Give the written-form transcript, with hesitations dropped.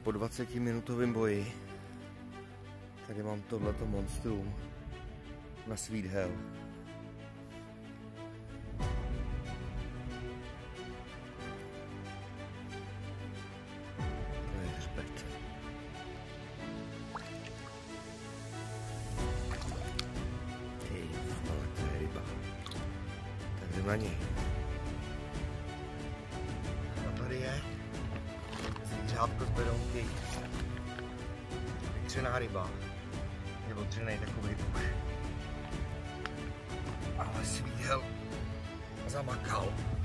po 20-minutovém boji tady mám tohleto monstrum na Sweet Hell. To je hřbet. Ty vole, to je ryba. Tak jdem na něj. A tady je zvířátko z berounky. Vytřená ryba. Je otřenej takový duch. Ale Sweet Hell zamakal.